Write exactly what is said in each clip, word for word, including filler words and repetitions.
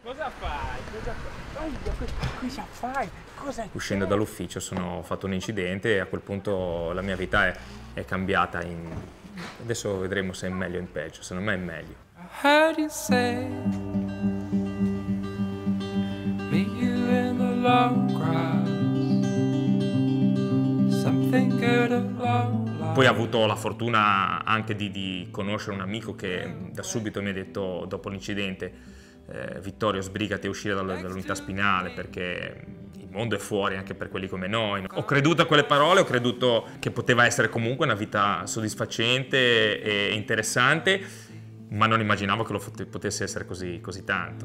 Cosa fai? Cosa fai? Cosa fai? Cosa... Uscendo dall'ufficio ho fatto un incidente e a quel punto la mia vita è, è cambiata. In... Adesso vedremo se è meglio o in peggio, secondo me è meglio. How do you say meet you in the long grass? Something good along. Poi ho avuto la fortuna anche di, di conoscere un amico che da subito mi ha detto, dopo l'incidente, eh, Vittorio, sbrigati a uscire dall- dall'unità spinale perché il mondo è fuori anche per quelli come noi. Ho creduto a quelle parole, ho creduto che poteva essere comunque una vita soddisfacente e interessante, ma non immaginavo che lo fot- potesse essere così, così tanto.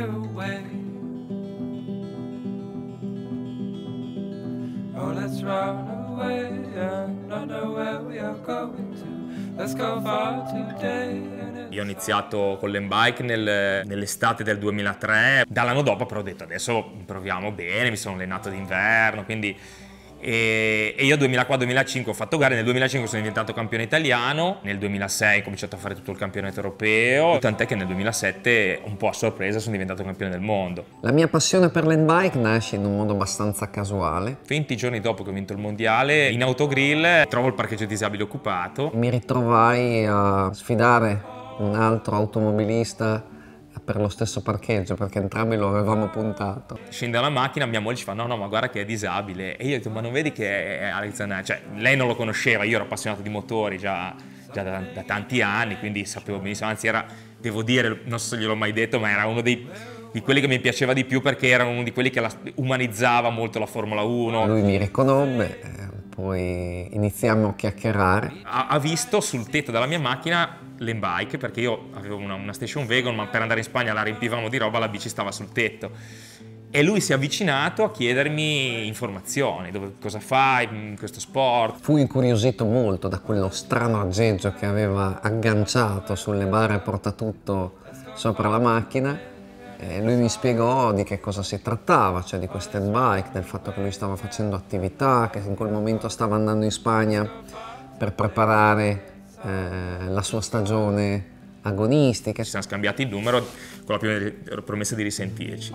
Oh, let's run away and not know where we are going to. Let's go far today. Io ho iniziato con l'M-Bike nel, nell'estate del duemilatré, dall'anno dopo però ho detto adesso proviamo bene, mi sono allenato d'inverno, quindi... E, e io duemilaquattro duemilacinque ho fatto gare, nel duemilacinque sono diventato campione italiano, nel duemilasei ho cominciato a fare tutto il campionato europeo, tant'è che nel duemilasette, un po' a sorpresa, sono diventato campione del mondo. La mia passione per l'M-Bike nasce in un modo abbastanza casuale. venti giorni dopo che ho vinto il mondiale, in autogrill trovo il parcheggio disabili occupato. Mi ritrovai a sfidare un altro automobilista per lo stesso parcheggio, perché entrambi lo avevamo puntato. Scende dalla macchina, mia moglie ci fa no no ma guarda che è disabile, e io ho detto ma non vedi che è Alex Zanardi, cioè lei non lo conosceva, io ero appassionato di motori già, già da, da tanti anni, quindi sapevo benissimo, anzi era, devo dire, non so se gliel'ho mai detto, ma era uno dei, di quelli che mi piaceva di più perché era uno di quelli che la, umanizzava molto la Formula uno. Lui mi riconobbe, eh, poi iniziamo a chiacchierare. Ha, ha visto sul tetto della mia macchina l'M-Bike, perché io avevo una, una station wagon, ma per andare in Spagna la riempivamo di roba, la bici stava sul tetto. E lui si è avvicinato a chiedermi informazioni, dove, cosa fai in questo sport. Fu incuriosito molto da quello strano aggeggio che aveva agganciato sulle barre portatutto sopra la macchina. E lui mi spiegò di che cosa si trattava, cioè di queste bike, del fatto che lui stava facendo attività, che in quel momento stava andando in Spagna per preparare eh, la sua stagione agonistica. Ci siamo scambiati il numero con la promessa di risentirci.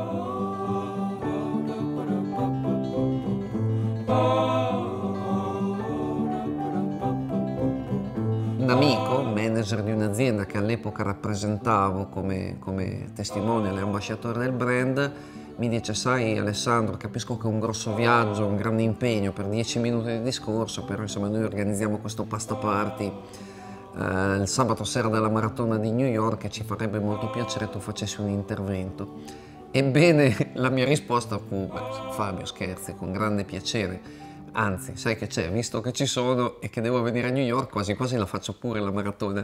Un amico, manager di un'azienda che all'epoca rappresentavo come, come testimonial e ambasciatore del brand, mi dice: sai Alessandro, capisco che è un grosso viaggio, un grande impegno per dieci minuti di discorso, però insomma noi organizziamo questo pasta party eh, il sabato sera della maratona di New York e ci farebbe molto piacere tu facessi un intervento. Ebbene, la mia risposta fu: beh, Fabio, scherzi, con grande piacere. Anzi, sai che c'è, visto che ci sono e che devo venire a New York, quasi quasi la faccio pure la maratona.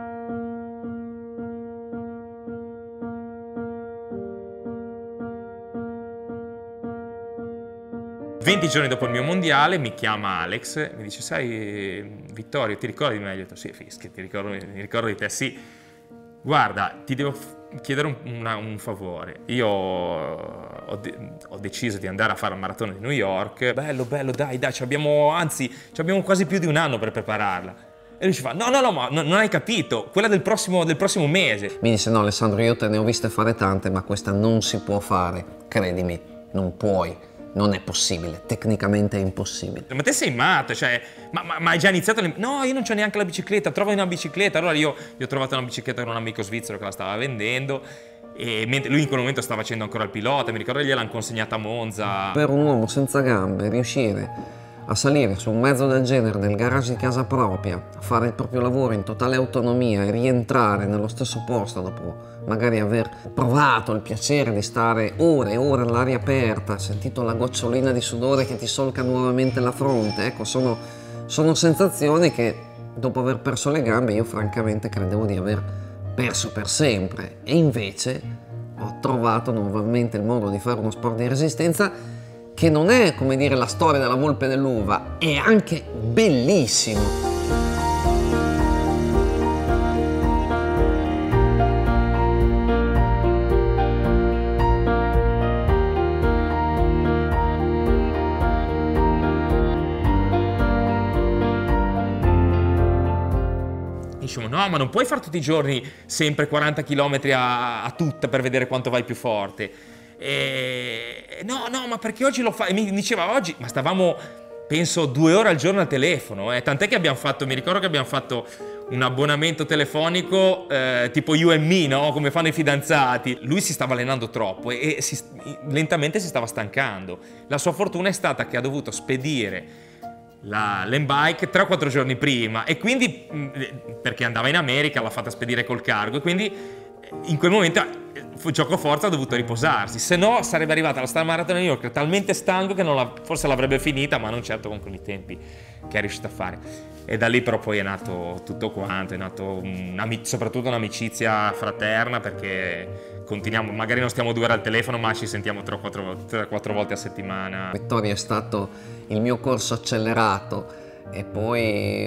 venti giorni dopo il mio mondiale mi chiama Alex, mi dice: sai Vittorio, ti ricordi di me? Io ho detto: sì, Fischi, ti ricordo, mi ricordo di te, sì. Guarda, ti devo chiedere un, una, un favore. Io ho, de ho deciso di andare a fare la maratona di New York. Bello, bello, dai, dai, ci abbiamo, anzi, ci abbiamo quasi più di un anno per prepararla. E lui ci fa: no, no, no, ma no, non hai capito, quella del prossimo, del prossimo mese. Mi disse: no Alessandro, io te ne ho viste fare tante, ma questa non si può fare, credimi, non puoi. Non è possibile, tecnicamente è impossibile. Ma te sei matto, cioè, ma, ma, ma hai già iniziato? Le... No, io non c'ho neanche la bicicletta, trovo una bicicletta. Allora io, io ho trovato una bicicletta con un amico svizzero che la stava vendendo, e mentre lui in quel momento stava facendo ancora il pilota, mi ricordo che gliel'hanno consegnata a Monza. Per un uomo senza gambe riuscire a salire su un mezzo del genere nel garage di casa propria, a fare il proprio lavoro in totale autonomia e rientrare nello stesso posto dopo magari aver provato il piacere di stare ore e ore all'aria aperta, sentito la gocciolina di sudore che ti solca nuovamente la fronte, ecco, sono, sono sensazioni che dopo aver perso le gambe io francamente credevo di aver perso per sempre, e invece ho trovato nuovamente il modo di fare uno sport di resistenza che non è, come dire, la storia della volpe e dell'uva, è anche bellissimo. Il dicevo, no, ma non puoi fare tutti i giorni sempre quaranta chilometri a, a tutta per vedere quanto vai più forte. E, no, no, ma perché oggi lo fai? E mi diceva oggi, ma stavamo, penso, due ore al giorno al telefono, eh. Tant'è che abbiamo fatto, mi ricordo che abbiamo fatto un abbonamento telefonico eh, tipo You and Me, no? Come fanno i fidanzati. Lui si stava allenando troppo e, e si, lentamente si stava stancando. La sua fortuna è stata che ha dovuto spedire l'M-Bike tre o quattro giorni prima, e quindi, perché andava in America, l'ha fatta spedire col cargo, e quindi in quel momento fu gioco forza, ha dovuto riposarsi, se no sarebbe arrivata alla Star Marathon di New York talmente stanco che non la, forse l'avrebbe finita, ma non certo con quei tempi che è riuscito a fare. E da lì però poi è nato tutto quanto, è nato un, soprattutto un'amicizia fraterna, perché continuiamo, magari non stiamo due ore al telefono, ma ci sentiamo tre o quattro volte a settimana. Vittorio è stato il mio corso accelerato e poi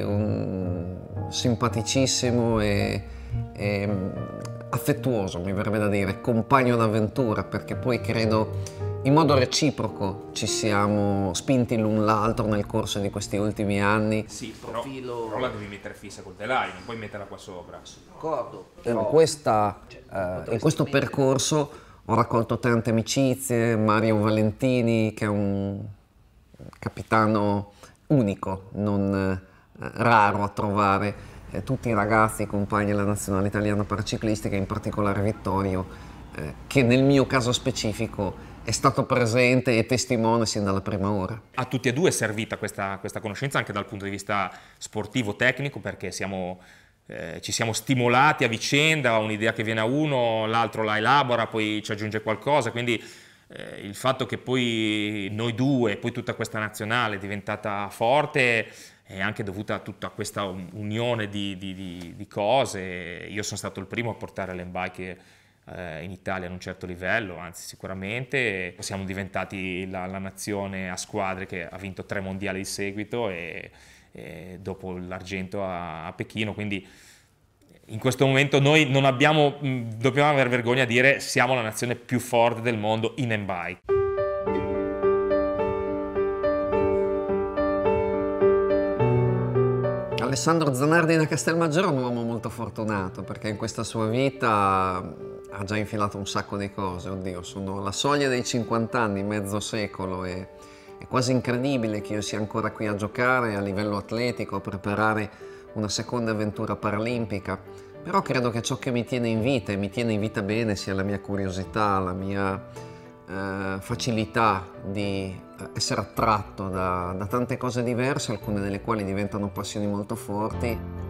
un simpaticissimo e, e affettuoso, mi verrebbe da dire, compagno d'avventura, perché poi credo in modo reciproco ci siamo spinti l'un l'altro nel corso di questi ultimi anni. Sì, però, profilo... però la devi mettere fissa col telaio, non puoi metterla qua sopra. D'accordo. In, questa, eh, in questo percorso ho raccolto tante amicizie, Mario Valentini, che è un capitano unico, non eh, raro a trovare, eh, tutti i ragazzi compagni della nazionale italiana paraciclistica, in particolare Vittorio, eh, che nel mio caso specifico è stato presente e testimone sin dalla prima ora. A tutti e due è servita questa, questa conoscenza anche dal punto di vista sportivo, tecnico, perché siamo, eh, ci siamo stimolati a vicenda, un'idea che viene a uno, l'altro la elabora, poi ci aggiunge qualcosa, quindi eh, il fatto che poi noi due, poi tutta questa nazionale è diventata forte è anche dovuta a tutta questa unione di, di, di, di cose. Io sono stato il primo a portare l'M-Bike in Italia ad un certo livello, anzi sicuramente siamo diventati la, la nazione a squadre che ha vinto tre mondiali di seguito e, e dopo l'argento a, a Pechino, quindi in questo momento noi non abbiamo, dobbiamo aver vergogna a dire siamo la nazione più forte del mondo in M-Bike. Alessandro Zanardi da Castelmaggiore è un uomo molto fortunato, perché in questa sua vita ha già infilato un sacco di cose. Oddio, sono alla soglia dei cinquanta anni, mezzo secolo, e è quasi incredibile che io sia ancora qui a giocare a livello atletico, a preparare una seconda avventura paralimpica. Però credo che ciò che mi tiene in vita, e mi tiene in vita bene, sia la mia curiosità, la mia eh, facilità di essere attratto da, da tante cose diverse, alcune delle quali diventano passioni molto forti.